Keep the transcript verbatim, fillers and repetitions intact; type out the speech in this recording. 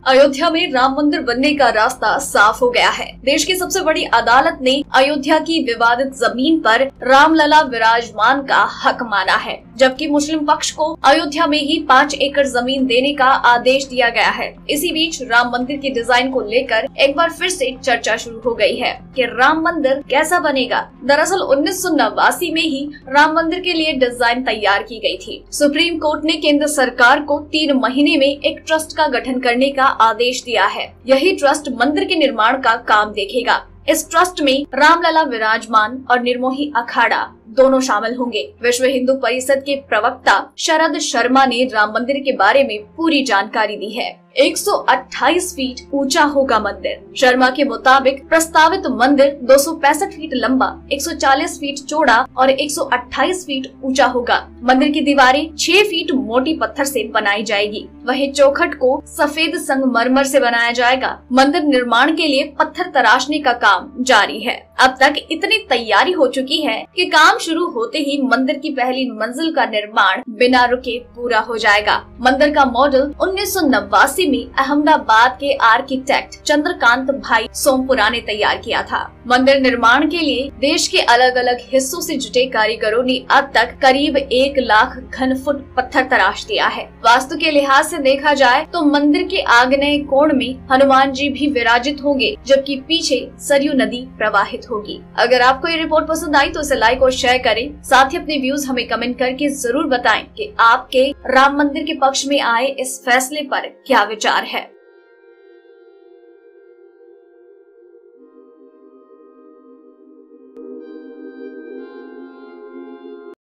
अयोध्या में राम मंदिर बनने का रास्ता साफ हो गया है। देश की सबसे बड़ी अदालत ने अयोध्या की विवादित जमीन पर रामलला विराजमान का हक माना है, जबकि मुस्लिम पक्ष को अयोध्या में ही पाँच एकड़ जमीन देने का आदेश दिया गया है। इसी बीच राम मंदिर के डिजाइन को लेकर एक बार फिर से चर्चा शुरू हो गई है कि राम मंदिर कैसा बनेगा। दरअसल उन्नीस सौ नवासी में ही राम मंदिर के लिए डिजाइन तैयार की गई थी। सुप्रीम कोर्ट ने केंद्र सरकार को तीन महीने में एक ट्रस्ट का गठन करने का आदेश दिया है। यही ट्रस्ट मंदिर के निर्माण का काम देखेगा। इस ट्रस्ट में रामलला विराजमान और निर्मोही अखाड़ा दोनों शामिल होंगे। विश्व हिंदू परिषद के प्रवक्ता शरद शर्मा ने राम मंदिर के बारे में पूरी जानकारी दी है। एक सौ अट्ठाईस फीट ऊंचा होगा मंदिर। शर्मा के मुताबिक प्रस्तावित मंदिर दो सौ पैंसठ फीट लंबा, एक सौ चालीस फीट चौड़ा और एक सौ अट्ठाईस फीट ऊंचा होगा। मंदिर की दीवारें छह फीट मोटी पत्थर से बनाई जाएगी। वहीं चौखट को सफेद संगमरमर से बनाया जाएगा। मंदिर निर्माण के लिए पत्थर तराशने का काम जारी है। अब तक इतनी तैयारी हो चुकी है कि काम शुरू होते ही मंदिर की पहली मंजिल का निर्माण बिना रुके पूरा हो जाएगा। मंदिर का मॉडल उन्नीस सौ नवासी में अहमदाबाद के आर्किटेक्ट चंद्रकांत भाई सोमपुरा ने तैयार किया था। मंदिर निर्माण के लिए देश के अलग अलग हिस्सों से जुटे कारीगरों ने अब तक करीब एक लाख घन फुट पत्थर तराश दिया है। वास्तु के लिहाज से देखा जाए तो मंदिर के आग्नेय कोण में हनुमान जी भी विराजित होंगे, जबकि पीछे सरयू नदी प्रवाहित होगी। अगर आपको ये रिपोर्ट पसंद आई तो इसे लाइक और शेयर करें। साथ ही अपने व्यूज हमें कमेंट करके जरूर बताएं कि आपके राम मंदिर के पक्ष में आए इस फैसले पर क्या विचार है।